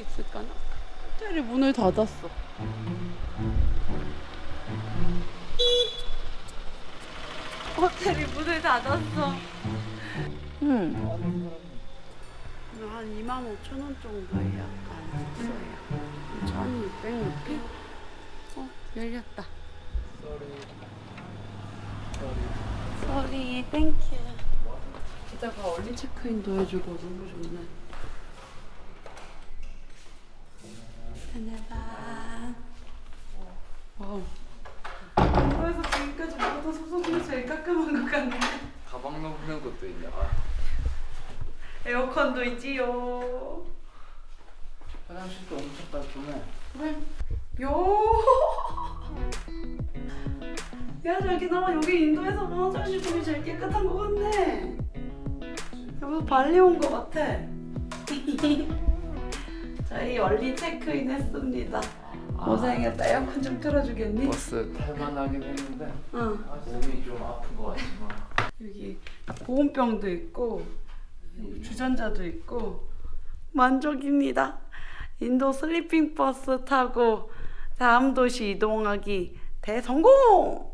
있을까나? 호텔이 문을 닫았어. 호텔이 문을 닫았어. 한 25,000원 정도 예약한 숙소예요. 1,600루피? 열렸다. 쏘리, 땡큐. 기다가 얼리 체크인도 해주고 너무 좋네. 하늘봐. 와우. 한국에서 지금까지 모든 소속 중에 제일 깔끔한 것 같네. 가방 넣는 것도 있냐? 에어컨도 있지요. 화장실도 엄청 깔끔해. 그래. 요. 야, 저기 나 여기 인도에서 화장실 중에 제일 깨끗한 것 같네. 여기서 발리 온 것 같아. 저희 얼리 체크인 했습니다. 고생했다. 에어컨 좀 틀어주겠니? 버스 탈만하긴 했는데 응. 몸이 좀 아픈 것 같지만 여기 보온병도 있고 주전자도 있고 만족입니다. 인도 슬리핑 버스 타고 다음 도시 이동하기 대성공!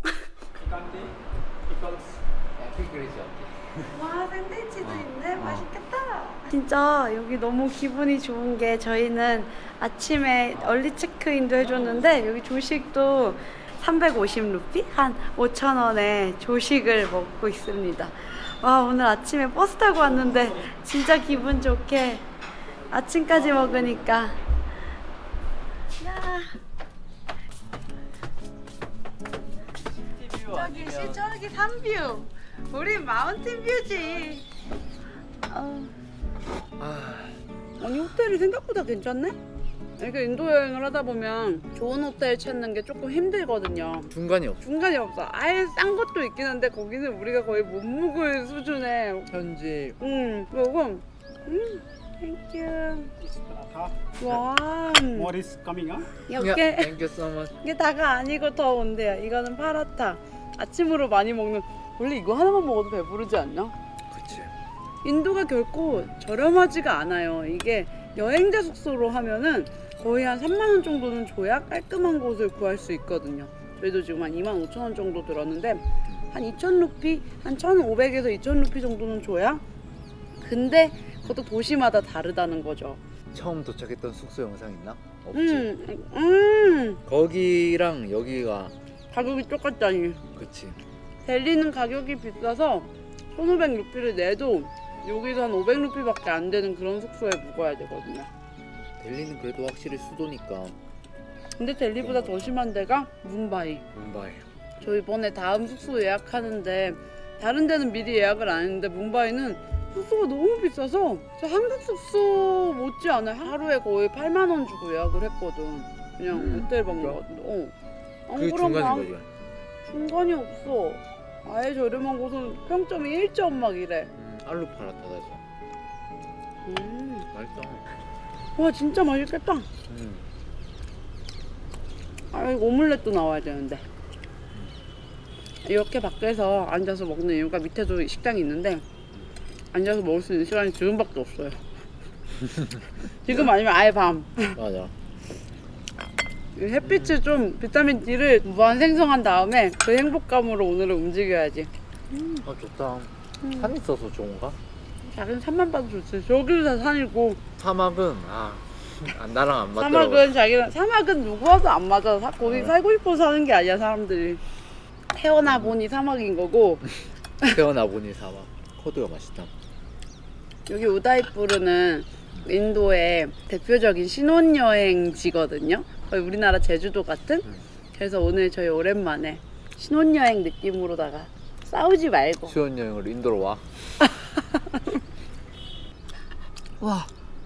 와, 샌드위치도 있네. 맛있겠다. 진짜 여기 너무 기분이 좋은 게 저희는 아침에 얼리 체크인도 해줬는데 여기 조식도 350루피? 한 5,000원에 조식을 먹고 있습니다. 와, 오늘 아침에 버스 타고 왔는데 진짜 기분 좋게 아침까지 먹으니까. 야. 저기 산뷰. 우리 마운틴 뷰지. 아니, 호텔이 생각보다 괜찮네? 이렇게 인도 여행을 하다 보면 좋은 호텔 찾는 게 조금 힘들거든요. 중간이 없어. 중간이 없어. 아예 싼 것도 있긴 한데 거기는 우리가 거의 못 묵을 수준의 현지. 그리고 땡큐. 와. What is coming up? 이게 Thank you so much. 이게 다가 아니고 더 온대요. 이거는 파라타. 아침으로 많이 먹는. 원래 이거 하나만 먹어도 배부르지 않나? 그치. 인도가 결코 저렴하지가 않아요. 이게 여행자 숙소로 하면은 거의 한 3만 원 정도는 줘야 깔끔한 곳을 구할 수 있거든요. 저희도 지금 한 25,000원 정도 들었는데 한 2,000루피, 한 1,500에서 2,000루피 정도는 줘야. 근데 그것도 도시마다 다르다는 거죠. 처음 도착했던 숙소 영상 있나? 없지. 거기랑 여기가 가격이 똑같다니. 그치. 델리는 가격이 비싸서 1,500루피를 내도 여기서 한 500루피밖에 안 되는 그런 숙소에 묵어야 되거든요. 델리는 그래도 확실히 수도니까. 근데 델리보다 더 심한 데가 뭄바이. 저 이번에 다음 숙소 예약하는데 다른 데는 미리 예약을 안 했는데 문바이는 숙소가 너무 비싸서 저 한국 숙소 못지않아 하루에 거의 8만 원 주고 예약을 했거든. 그냥 호텔 방 같은데. 그게 중간인 거지? 중간이 없어. 아예 저렴한 곳은 평점이 1점 막 이래. 알루파라타다죠. 맛있다. 와, 진짜 맛있겠다. 아, 이거 오믈렛도 나와야 되는데. 이렇게 밖에서 앉아서 먹는 이유가 밑에도 식당이 있는데 앉아서 먹을 수 있는 시간이 지금밖에 없어요. 지금 아니면 아예 밤. 맞아. 햇빛을 좀 비타민 D를 무한 생성한 다음에 그 행복감으로 오늘은 움직여야지. 좋다. 산 있어서 좋은가? 작은 산만 봐도 좋지. 저기도 다 산이고. 사막은 나랑 안 맞더라고. 사막은 자기랑 사막은 누구 와도 안 맞아. 거기 살고 싶어서 사는 게 아니야 사람들이. 태어나 보니 사막인 거고. 태어나 보니 사막. 코드가 맛있다. 여기 우다이푸르는 인도의 대표적인 신혼여행지거든요. 거의 우리나라 제주도 같은. 그래서 오늘 저희 오랜만에 신혼여행 느낌으로다가 싸우지 말고 수연여행을 인도로 와. 와,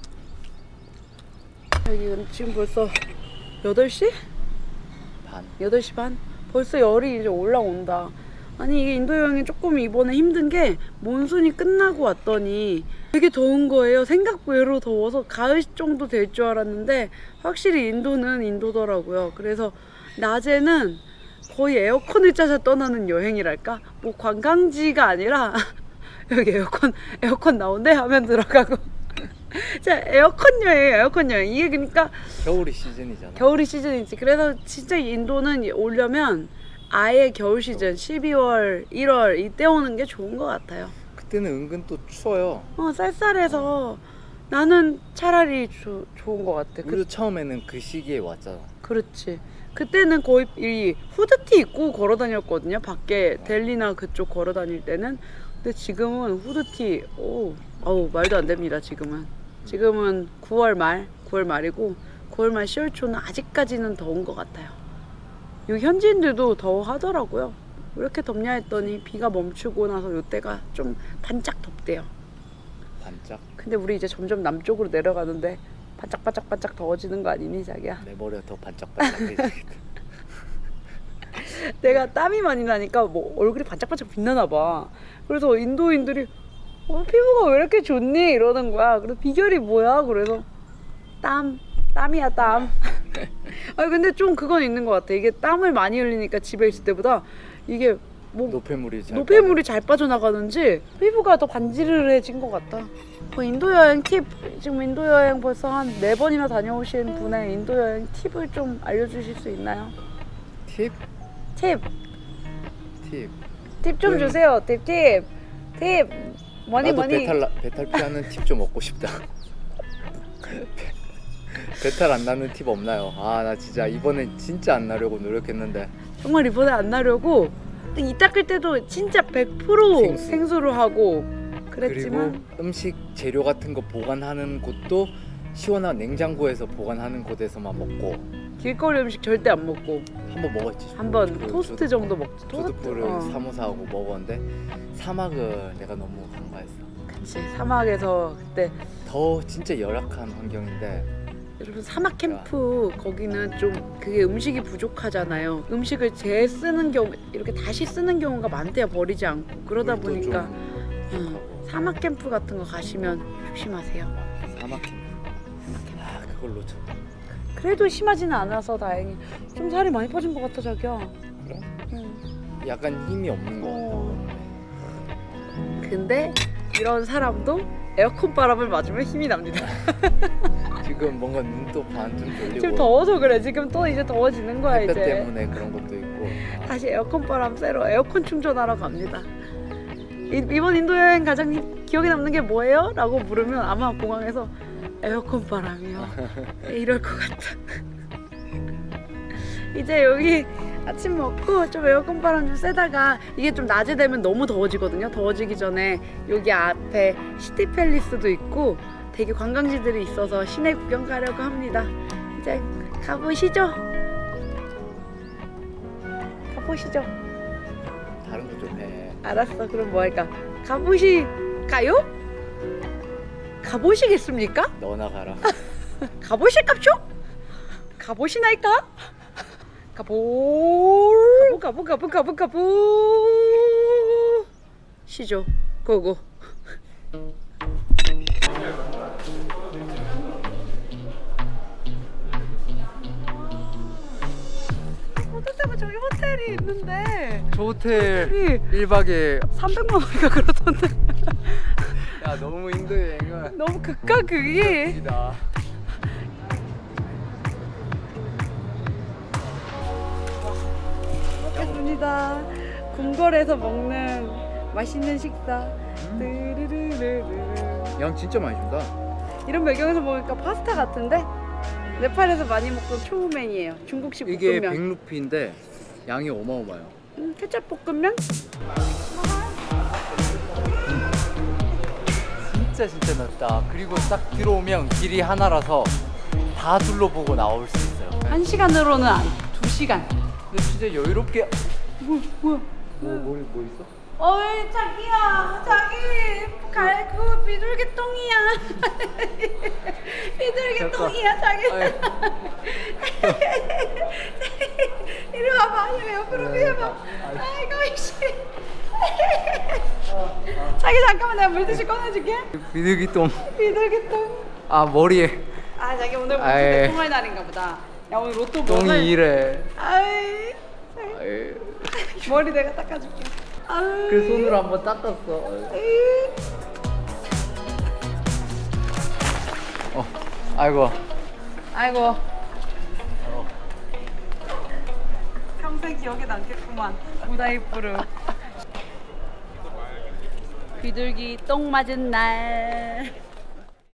여기 지금 벌써 8시? 반. 8시 반? 벌써 열이 이제 올라온다. 아니, 이게 인도 여행이 조금 이번에 힘든 게 몬순이 끝나고 왔더니 되게 더운 거예요. 생각외로 더워서 가을 정도 될 줄 알았는데 확실히 인도는 인도더라고요. 그래서 낮에는 거의 에어컨을 짜서 떠나는 여행이랄까? 뭐 관광지가 아니라 여기 에어컨 나온대 하면 들어가고 자, 에어컨 여행, 에어컨 여행. 이게 그러니까 겨울이 시즌이잖아. 겨울이 시즌이지. 그래서 진짜 인도는 오려면 아예 겨울 시즌 12월, 1월 이때 오는 게 좋은 것 같아요. 그때는 은근 또 추워요. 쌀쌀해서 나는 차라리 좋은 것 같아. 우리도 처음에는 그 시기에 왔잖아. 그렇지. 그때는 거의 이 후드티 입고 걸어 다녔거든요. 밖에 델리나 그쪽 걸어 다닐 때는. 근데 지금은 후드티, 어우, 말도 안 됩니다. 지금은 9월 말이고 9월 말 10월 초는 아직까지는 더운 것 같아요. 여기 현지인들도 더워 하더라고요. 왜 이렇게 덥냐 했더니 비가 멈추고 나서 이때가 좀 반짝 덥대요. 반짝? 근데 우리 이제 점점 남쪽으로 내려가는데 반짝반짝 더워지는 거 아니니 자기야? 내 머리가 더 반짝반짝해지겠다. 내가 땀이 많이 나니까 뭐 얼굴이 반짝반짝 빛나나 봐. 그래서 인도인들이 피부가 왜 이렇게 좋니? 이러는 거야. 그래서 비결이 뭐야? 그래서 땀이야 땀. 아니 근데 좀 그건 있는 것 같아. 이게 땀을 많이 흘리니까 집에 있을 때보다 이게 뭐 노폐물이 잘 빠져나가는지 피부가 더 반지르르해진 것 같아. 인도 여행 팁, 지금 인도 여행 벌써 한 4번이나 다녀오신 분의 인도 여행 팁을 좀 알려주실 수 있나요? 팁 좀 주세요. 팁. 나도 배탈 피하는 팁 좀 얻고 싶다. 배탈 안 나는 팁 없나요? 나 진짜 이번에 진짜 안 나려고 노력했는데. 정말 이번에 안 나려고 이 닦을 때도 진짜 100% 생수로 하고 그랬지만, 그리고 음식 재료 같은 거 보관하는 곳도 시원한 냉장고에서 보관하는 곳에서만 먹고, 길거리 음식 절대 안 먹고. 한번 먹었지. 한번 토스트 정도 먹지. 조드푸를 사모사하고 먹었는데 사막을 내가 너무 간과했어. 그치, 사막에서 그때 더 진짜 열악한 환경인데. 여러분, 사막 캠프 거기는 좀 그게 음식이 부족하잖아요. 음식을 재쓰는 경우, 이렇게 다시 쓰는 경우가 많대요. 버리지 않고. 그러다 보니까 사막 캠프 같은 거 가시면 조심하세요. 사막 캠프. 그걸 놓쳤다. 그래도 심하지는 않아서 다행히. 좀 살이 많이 빠진 것 같아 자기야. 그래? 약간 힘이 없는 거 같아. 근데 이런 사람도 에어컨 바람을 맞으면 힘이 납니다. 지금 뭔가 눈도 반 좀 돌리고. 지금 더워서 그래. 지금 또 이제 더워지는 거야 햇볕 이제. 때문에 그런 것도 있고. 다시 에어컨 바람 쐬러 에어컨 충전하러 갑니다. 이번 인도 여행 가장 기억에 남는 게 뭐예요? 라고 물으면 아마 공항에서 에어컨 바람이요. 이럴 것 같아. 이제 여기 아침 먹고 좀 에어컨 바람 좀 쐬다가, 이게 좀 낮에 되면 너무 더워지거든요. 더워지기 전에 여기 앞에 시티 팰리스도 있고 되게 관광지들이 있어서 시내 구경 가려고 합니다. 이제 가보시죠. 다른 거 좀 해. 알았어. 그럼 뭐 할까? 가보실까요? 가보시겠습니까? 너나 가라. 가보실깝쇼? 가보시나이까? 시죠. 고고. 저기 호텔이 있는데, 저 호텔 1박에 300만 원인가 그러던데. 야, 너무 인도 여행은 너무 극과 극이. 이다. 먹겠습니다. 궁궐에서 먹는 맛있는 식사. 양 진짜 많이 준다. 이런 배경에서 먹으니까 파스타 같은데? 네팔에서 많이 먹던 초우멘이에요. 중국식 이게 볶음면. 100루피인데 양이 어마어마해요. 케첩 볶음면? 진짜 넓다. 그리고 딱 들어오면 길이 하나라서 다 둘러보고 나올 수 있어요. 1시간으로는 2시간. 근데 진짜 여유롭게. 뭐야? 뭐 있어? 어이 자기야, 자기 그 비둘기똥이야. 비둘기똥이야 자기. 이리 와봐. 이리 옆으로 피해봐. 아이고 이씨. 자기 잠깐만, 내가 물티슈 꺼내줄게. 비둘기똥. 비둘기똥. 머리에. 자기 오늘 무슨 통할 날인가 보다. 야, 오늘 로또 먹을. 똥이 이래. 아이. 머리 내가 닦아줄게. 그 손으로 한번 닦았어. 아이고. 아이고. 평생 기억에 남겠구만. 우다이푸르. 비둘기 똥 맞은 날.